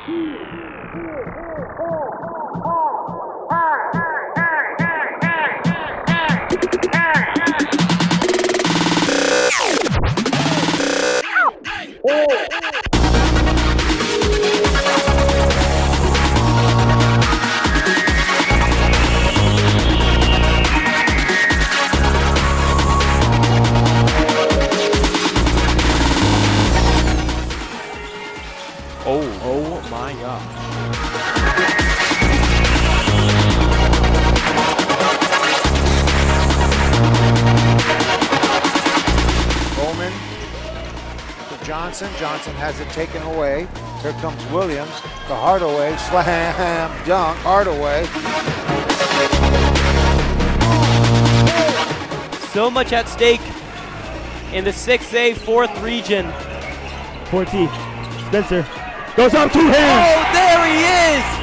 Oh my God. Bowman to Johnson. Johnson has it taken away. Here comes Williams. The Hardaway. Slam dunk. Hardaway. So much at stake in the 6A 4th region. 14. Spencer goes up 2 hands. Oh, there he is!